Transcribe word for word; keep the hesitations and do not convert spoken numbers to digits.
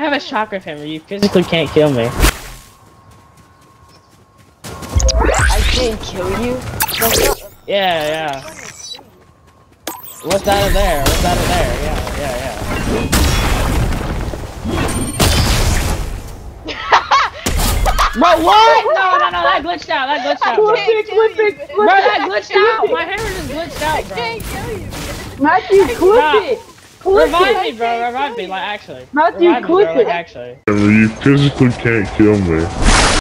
have a shock with him, or you physically can't kill me. I can't kill you? Yeah, yeah. What's out of there? What's out of there? Yeah, yeah, yeah. Bro, what? No, no, no, that glitched out. That glitched out, bro. Clip it, clip it, clip Bro, that it. glitched out. My hammer just glitched out, bro. I can't kill you. Matthew, clip Nah. it. Clip Revive it. me, bro. Revive me, like actually. Matthew, Revive me, clip bro, like it. actually. You physically can't kill me.